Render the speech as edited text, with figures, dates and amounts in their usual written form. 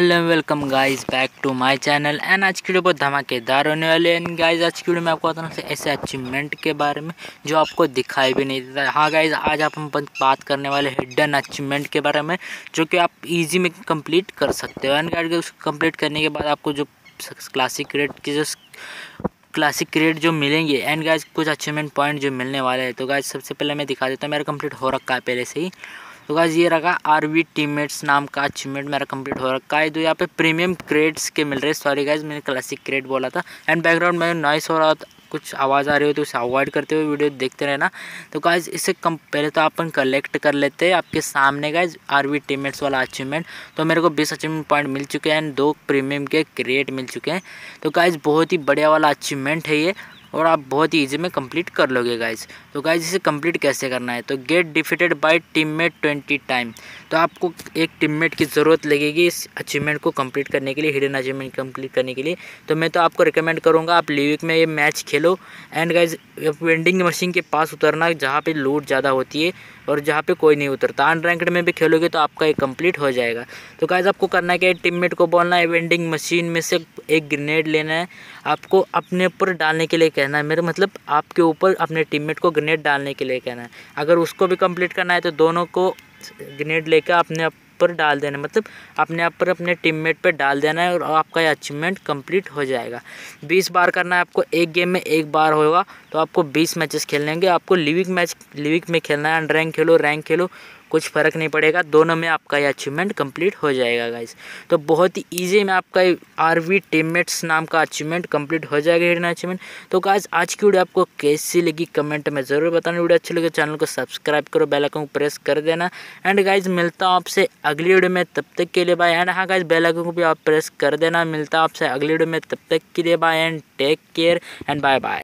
Hello welcome guys back to my channel and आज की video बहुत धमाकेदार होने वाले हैं गाइस। आज की वीडियो में आपको बताना है ऐसे अचीवमेंट के बारे में जो आपको दिखाई भी नहीं देता। हाँ गाइस, आज हम बात करने वाले हिडन अचीवमेंट के बारे में जो कि आप इजी में कंप्लीट कर सकते हो। एंड गाइस उसको कंप्लीट करने के बाद आपको जो क्लासिक क्रेड जो मिलेंगे एंड गाइस कुछ अचीवमेंट पॉइंट जो मिलने वाले हैं। तो गाइस सबसे पहले मैं दिखा देता हूँ, मेरा कंप्लीट हो रखा है पहले से ही। तो गाइस ये रखा आरवी टीममेट्स नाम का अचीवमेंट मेरा कंप्लीट हो रखा है। तो यहाँ पे प्रीमियम क्रेड्स के मिल रहे हैं। सॉरी गाइस, मैंने क्लासिक क्रेड बोला था। एंड बैकग्राउंड में नॉइस हो रहा था, कुछ आवाज़ आ रही हो तो उसे अवॉइड करते हुए वीडियो देखते रहना। तो गाइस इससे पहले तो अपन कलेक्ट कर लेते हैं आपके सामने गाइस आरवी टीममेट्स वाला अचीवमेंट। तो मेरे को 20 अचीवमेंट पॉइंट मिल चुके हैं एंड 2 प्रीमियम के क्रेड मिल चुके हैं। तो गाइस बहुत ही बढ़िया वाला अचीवमेंट है ये और आप बहुत ही इजी में कंप्लीट कर लोगे गाइस। तो गाइस इसे कंप्लीट कैसे करना है, तो get defeated by teammate 20 time. तो आपको एक टीममेट की ज़रूरत लगेगी इस अचीवमेंट को कंप्लीट करने के लिए, हिडन अचीवमेंट कंप्लीट करने के लिए। तो मैं तो आपको रिकमेंड करूंगा आप लिविक में ये match Khelo and guys vending machine के पास उतरना जहाँ पे लूट ज़्यादा होती है और जहाँ पे कोई नहीं उतरता। अनरैंक्ड में भी खेलोगे तो आपका ये कंप्लीट हो जाएगा। तो गाइस आपको करना है कि टीममेट को बोलना है वेंडिंग मशीन में से एक ग्रेनेड लेना है, आपको अपने ऊपर डालने के लिए कहना है। मेरा मतलब आपके ऊपर अपने टीममेट को ग्रेनेड डालने के लिए कहना है। अगर उसको भी कंप्लीट करना है तो दोनों को ग्रेनेड लेकर अपने पर डाल देना, मतलब अपने आप पर अपने टीममेट पे डाल देना है और आपका ये अचीवमेंट कंप्लीट हो जाएगा। 20 बार करना है आपको, एक गेम में एक बार होगा तो आपको 20 मैचेस खेलने होंगे। आपको लिविक में खेलना है, अनरैंक खेलो रैंक खेलो कुछ फ़र्क नहीं पड़ेगा, दोनों में आपका ये अचीवमेंट कंप्लीट हो जाएगा गाइस। तो बहुत ही ईजी में आपका आरवी टीममेट्स नाम का अचीवमेंट कंप्लीट हो जाएगा हिडन अचीवमेंट। तो गाइस आज की वीडियो आपको कैसी लगी कमेंट में ज़रूर बताना। वीडियो अच्छी लगे चैनल को सब्सक्राइब करो, बेल आइकन को प्रेस कर देना। एंड गाइस मिलता हूँ आपसे अगली वीडियो में, तब तक के लिए बाय। एंड हाँ गाइस बेल आइकन को भी आप प्रेस कर देना। मिलता हूँ आपसे अगली वीडियो में, तब तक के लिए bye and take care and bye bye.